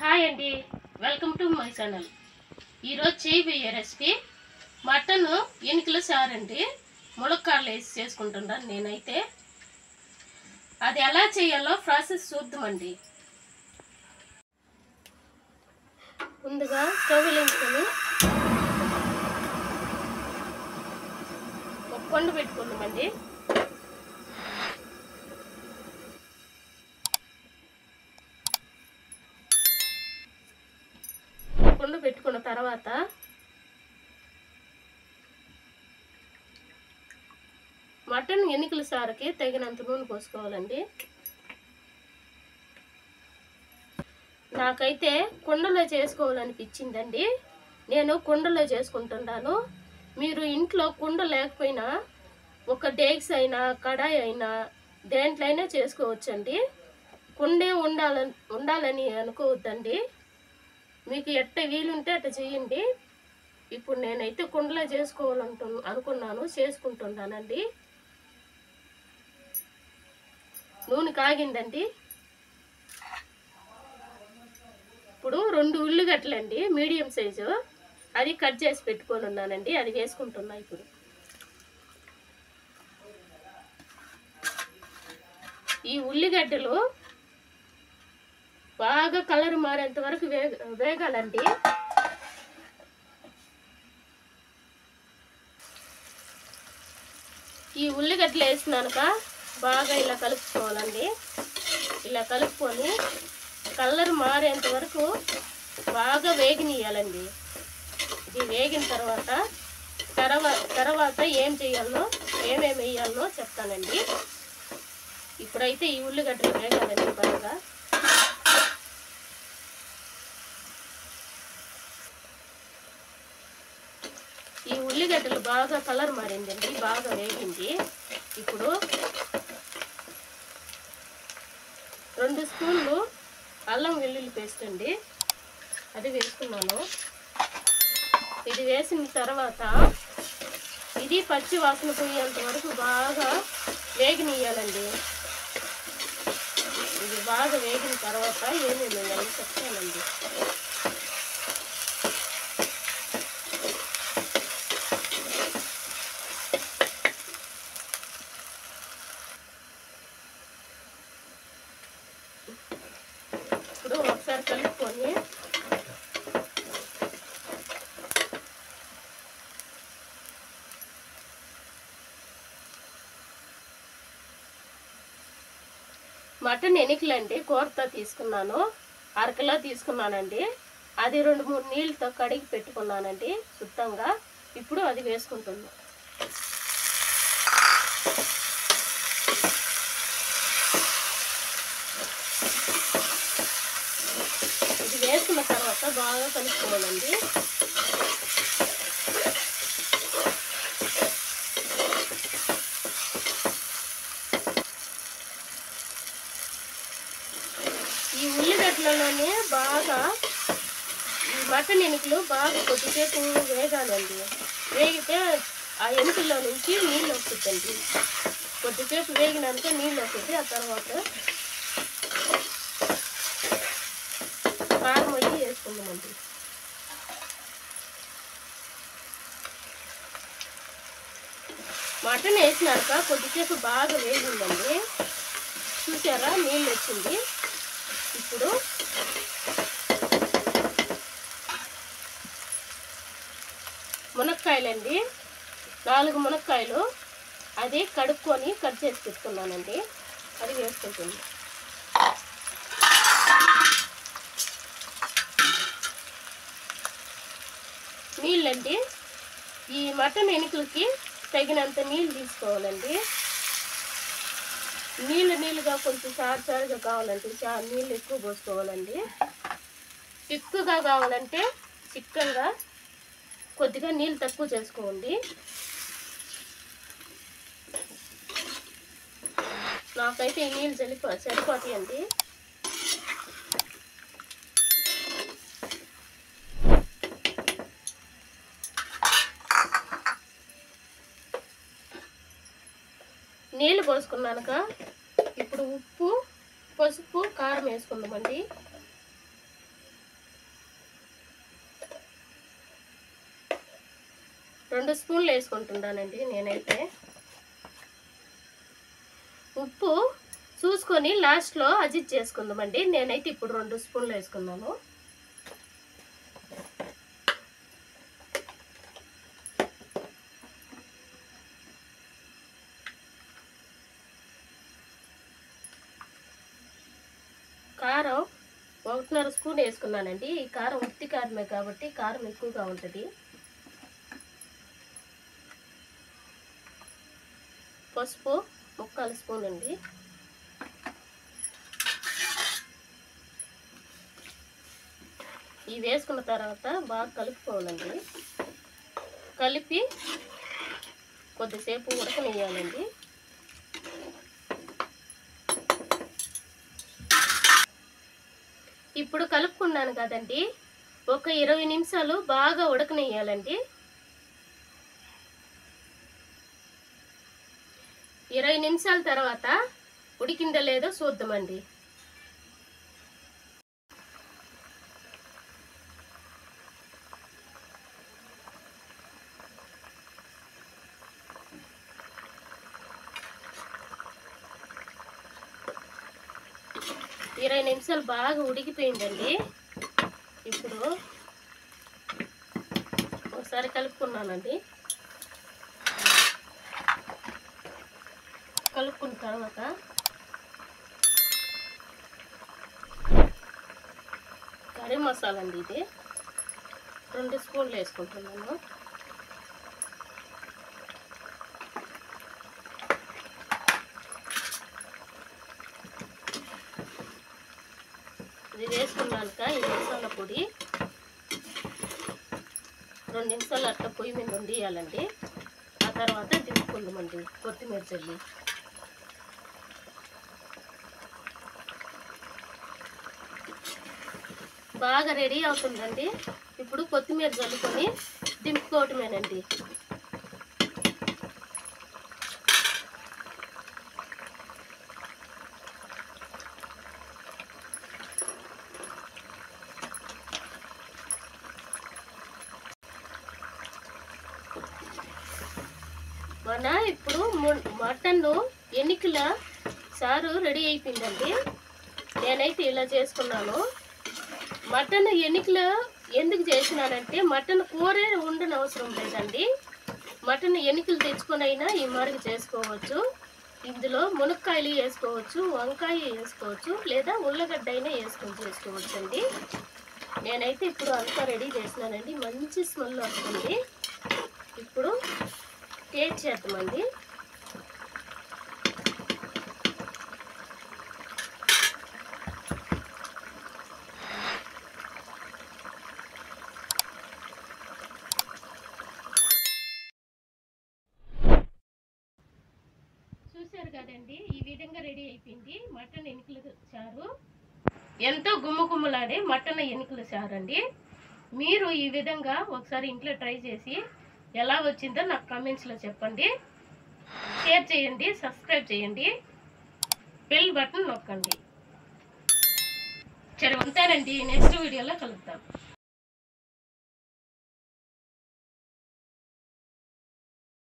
Hi అండి, welcome to my channel. ఈరోజు చేయబోయే రెసిపీ మటన్ ఎనికల సారు అండి. ములక్కాడలు వేసి చేసుకుంటున్నాను నేనైతే. అది ఎలా చేయాలో ప్రాసెస్ చూద్దామండి. ముందుగా స్టవ్ వెలిగించుకొని ఒక కొండ పెట్టుకుందామండి. కొండ పెట్టుకున్న తర్వాత మటన్ ఎనికల సారుకి తగినంత నూనె పోసుకోవాలండి. నాకైతే కుండలో చేసుకోవాలనిపించిందండి, నేను కుండలో చేసుకుంటున్నాను. మీరు ఇంట్లో కుండ లేకపోయినా ఒక డేక్స్ అయినా కడాయి అయినా దేంట్లో అయినా చేసుకోవచ్చండి. కుండే ఉండాలని అనుకోవద్దండి, మీకు ఎట్ట వీలుంటే అట్ట చేయండి. ఇప్పుడు నేనైతే కుండలో చేసుకుంటున్నానండి. నూనె కాగిందండి. ఇప్పుడు 2 ఉల్లిగడ్డలండి, మీడియం సైజు, అది కట్ చేసి పెట్టుకొని ఉన్నానండి. అది వేసుకుంటున్నా. ఇప్పుడు ఈ ఉల్లిగడ్డలు బాగా కలర్ మారేంత వరకు వేగాలండి. ఈ ఉల్లిగడ్డలు వేసినాక బాగా ఇలా కలుపుకోవాలండి. ఇలా కలుపుకొని కలర్ మారేంత వరకు బాగా వేగనియాలండి. ఇది వేగిన తర్వాత ఏమేమి వేయాలో చెప్తానండి. ఇప్పుడైతే ఈ ఉల్లిగడ్డలు వేగాలండి బాగా. ఈ ఉల్లిగడ్డలు బాగా కలర్ మారిందండి, బాగా వేగింది. ఇప్పుడు 2 స్పూన్లు అల్లం వెల్లుల్లి పేస్ట్ అండి, అది వేసుకున్నాను. ఇది వేసిన తర్వాత ఇది పచ్చి వాసన పోయేంత వరకు బాగా వేగనియాలండి. ఇది బాగా వేగిన తర్వాత ఏమేమి వేయాలో చెప్తానండి. ఇప్పుడు ఒకసారి కలుపుకొని మటన్ ఎనికలండి కూరతో తీసుకున్నాను, 1/2 కిలో తీసుకున్నానండి. అది 2-3 నీళ్ళతో కడిగి పెట్టుకున్నానండి శుద్ధంగా. ఇప్పుడు అది వేసుకుంటున్నాను. ఇది వేసుకున్న తర్వాత బాగా కలుపుకోవాలండి. ఈ ఉల్లిగడ్డలలోనే బాగా ఈ మటన్ ఎనుకలు బాగా కొద్దిసేపు వేగాలండి. వేగితే ఆ ఎనుకల్లో నుంచి నీళ్ళు వస్తుందండి. కొద్దిసేపు వేగినాక నీళ్ళు వస్తుంది. ఆ తర్వాత కారం అయ్యి వేసుకుందామండి. మటన్ వేసినాక కొద్దిసేపు బాగా వేగిందండి. చూసారా, నీళ్ళు వచ్చింది. ఇప్పుడు మునక్కాయలండి, 4 మునక్కాయలు, అది కడుక్కొని కట్ చేసి పెట్టుకున్నానండి. అది వేసుకుంటుంది. నీళ్ళండి, ఈ మటన్ ఎనుకలకి తగినంత నీళ్ళు తీసుకోవాలండి. నీళ్ళుగా కొంచెం చారుగా కావాలంటే నీళ్ళు ఎక్కువ పోసుకోవాలండి. ఎక్కువగా కావాలంటే చిక్కగా కొద్దిగా నీళ్ళు తక్కువ చేసుకోండి. నాకైతే ఈ నీళ్ళు సరిపోతాయండి. నీళ్ళు పోసుకున్నాక ఇప్పుడు ఉప్పు, పసుపు, కారం వేసుకుందామండి. 2 స్పూన్లు వేసుకుంటున్నానండి నేనైతే. ఉప్పు చూసుకొని లాస్ట్లో అడ్జస్ట్ చేసుకుందామండి. నేనైతే ఇప్పుడు 2 స్పూన్లు వేసుకున్నాను. కారం 1.5 స్పూన్ వేసుకున్నానండి. ఈ కారం ఉత్తి కారమే కాబట్టి కారం ఎక్కువగా ఉంటుంది. పసుపు 1/4 స్పూన్ అండి. ఇవి వేసుకున్న తర్వాత బాగా కలుపుకోవాలండి. కలిపి కొద్దిసేపు ఉడకనియ్యాలండి. ఇప్పుడు కలుపుకున్నాను కదండి, ఒక 20 నిమిషాలు బాగా ఉడకనియ్యాలండి. 20 నిమిషాల తర్వాత ఉడికిందో లేదో చూద్దామండి. ఇరవై నిమిషాలు బాగా ఉడికిపోయిందండి. ఇప్పుడు ఒకసారి కలుపుకున్నానండి. కలుపుకున్న తర్వాత కర్రీ మసాలా అండి, ఇది 2 స్పూన్లు వేసుకుంటున్నాను. ఇది వేసుకున్నాక ఈ మసాలా పొడి 2 నిమిషాలు అట్లా పొయ్యి మీద వండియాలండి. ఆ తర్వాత దింపుకుందామండి కొత్తిమీర చల్లి. బాగా రెడీ అవుతుందండి. ఇప్పుడు కొత్తిమీర చల్లుకొని దింపుకోవటమేనండి. ఇప్పుడు మటన్ ఎన్నికల చారు రెడీ అయిపోయిందండి. నేనైతే ఇలా చేసుకున్నాను. మటన్ ఎన్నికలు ఎందుకు చేసినానంటే మటన్ కూరే ఉండని అవసరం లేదండి. మటన్ ఎన్నికలు తెచ్చుకొని అయినా ఈ మరుగు చేసుకోవచ్చు. ఇందులో మునక్కాయలు వేసుకోవచ్చు, వంకాయ వేసుకోవచ్చు, లేదా ఉల్లగడ్డ అయినా వేసుకొని చేసుకోవచ్చు అండి. నేనైతే ఇప్పుడు అంతా రెడీ చేసినానండి. మంచి స్మెల్ వస్తుంది. ఇప్పుడు టేస్ట్ చేద్దామండి. చూసారు కదండి, ఈ విధంగా రెడీ అయిపోయింది మటన్ ఎన్నికల చారు. ఎంతో గుమ్మగుమ్మలాడే మటన్ ఎన్నికల చారు అండి. మీరు ఈ విధంగా ఒకసారి ఇంట్లో ట్రై చేసి ఎలా వచ్చిందో నాకు కామెంట్స్లో చెప్పండి. షేర్ చేయండి, సబ్స్క్రైబ్ చేయండి, బెల్ బటన్ నొక్కండి. సరే ఉంటానండి, నెక్స్ట్ వీడియోలో కలుద్దాం.